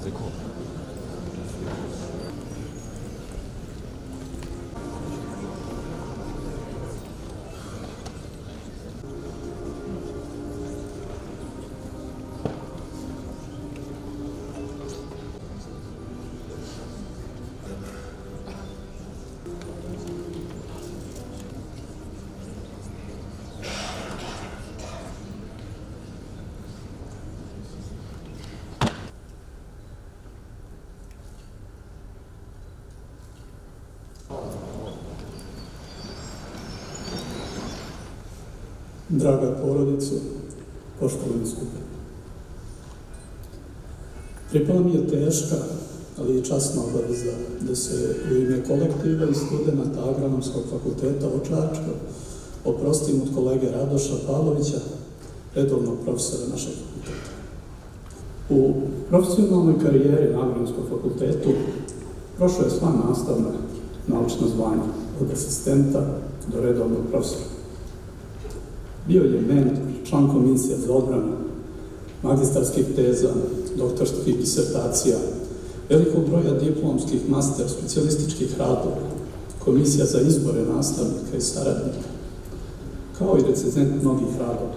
Draga porodicu, poštovani skupe. Pripala mi je teška, ali i časna obaveza da se u ime kolektiva i studenta Agronomskog fakulteta u Čačku oprostim od kolege Radoša Pavlovića, redovnog profesora našeg fakulteta. U profesionalnoj karijeri na Agronomskom fakultetu prošao je sva nastavna naučna zvanja, od asistenta do redovnog profesora. Bio je mentor, član komisija za odbranu, magistarskih teza, doktorskih disertacija, velikog broja diplomskih, master, specijalističkih radova, komisija za izbore nastavnika i saradnika, kao i recenzent mnogih radova.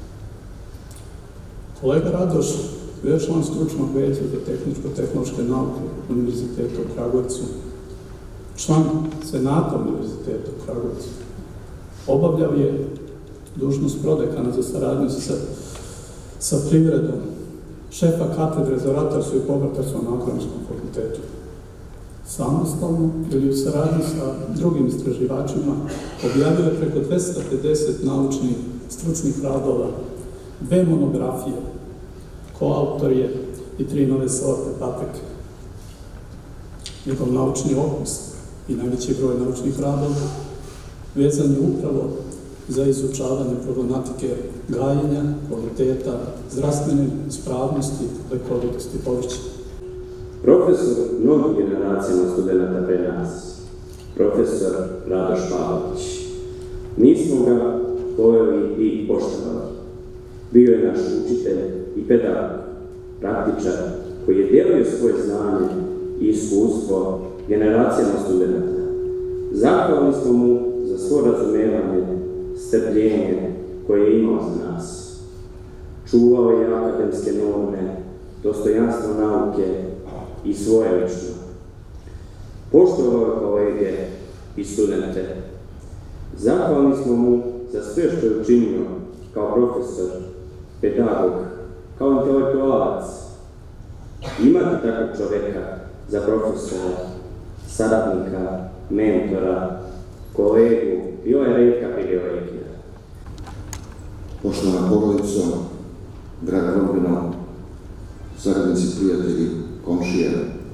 Kolega Radoš bio je član stručnog veća za tehničko-tehnološke nauke Univerziteta u Kragujevcu, član Senata Univerziteta u Kragujevcu. Obavljao je dužnost prodekana za saradnju sa privredom, šefa katedre za ratarstvo i povrtarstvo na Agronomskom fakultetu. Samostalno ili u saradnji sa drugim istraživačima objavio je preko 250 naučnih stručnih radova, 2 monografije, koautor je i 3 nove sorte paprike. Njegov naučni opus i najveći broj naučnih radova vezan je upravo za izučavanje problematike gajenja, kvaliteta, zdravstvene ispravnosti, lekovitosti povrća. Profesor mnogih generacijama studenta pre nas, profesor Radoš Pavlović. Mi smo ga voljeli i poštovali. Bio je naš učitelj i pedagog, praktičar, koji je delio svoje znanje i iskustvo generacijama studenta. Zahvalni smo mu za svo razumevanje, strpljenje koje je imao za nas. Čuvao je akademske norme, dostojanstvo nauke i svoje lično. Poštovao je kolege i studente. Zahvalni smo mu za sve što je učinio kao profesor, pedagog, kao intelektualac. Imati takvog čoveka za profesora, saradnika, mentora, kolegu, bila je retka privilegija. Poštovana porodico, draga rodbino, saradnici, prijatelji, komšije,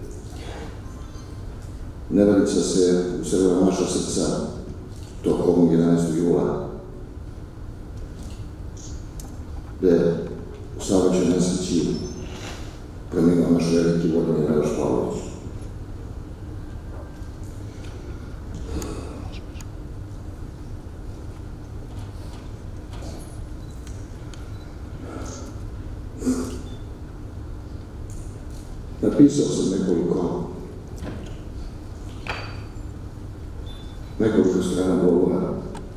neverica se uselila naša srca tokom 11. jula, gde u saobraćajnoj nesreći preminuo naš veliki vođeni Radoš Pavlović. Napisao sam nekoliko strana govora.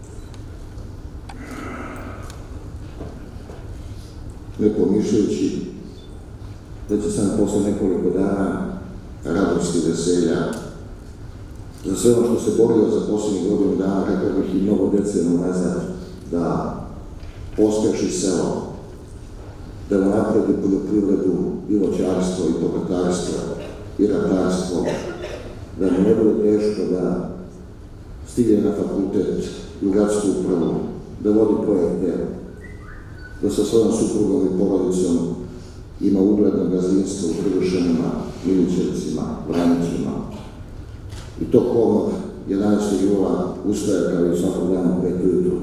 Ne pomišljajući da će sam posle nekoliko dana radosti, veselja, za sve ono što se borio za posljednjih godinu dana, kako bih i mnogo decenija nazad, da pospeši selo, da napredi poljoprivredu i voćarstvo i povrtarstvo i ratarstvo, da mu ne bude teško da stigne na fakultet i u gradsku upravu, da vodi projekte, da sa svojom suprugom i porodicom ima ugledno gazdinstvo u Prigušanima, Milićevcima, Vranićima. I to kovnog 11. jula ustaje kao i svakog dana u 5 ujutru.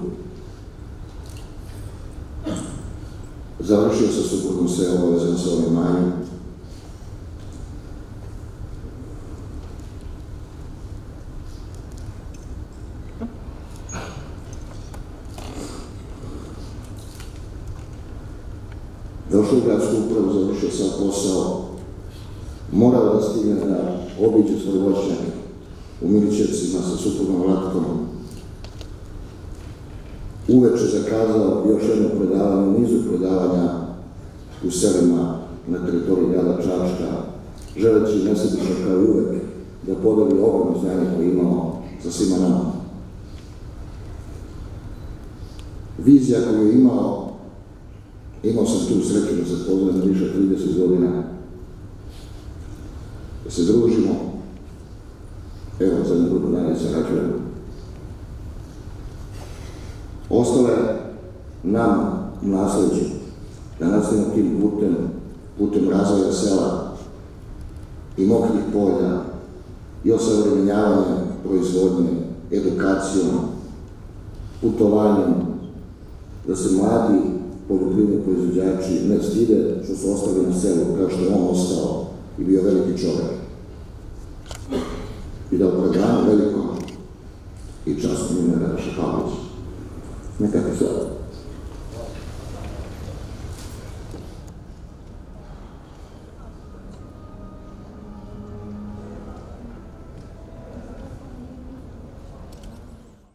Završio sa suprugom sve obaveze na svojom imanju. Došao u gradsku upravu, završio sam posao morao da stigne da obiđe svoj voćnjak u Milićevcima sa suprugom Vlatkom. Uveče zakazao još jedno predavanje u nizu predavanja u selima na teritoriji grada Čačka, želeći nesebično kao i uvek da podeli ogromno znanje koje je imao za svima nama. Vizija koju je imao sam tu sreću da se poznajem više od 30 godina, da se družimo, evo za nekoliko dana se rađujemo. Ostalo je nam u nasleđu da nastavimo tim putem razvoja sela i mokrih polja i osavremenjavanjem proizvodnje, edukacijom, putovanjem, da se mladi poljoprivredni proizvođači ne stide što su ostali na selu, kao što je on ostao i bio veliki čovek. I da u programu velikom i častnom ime Radoša Pavlovića. Neka ti sada.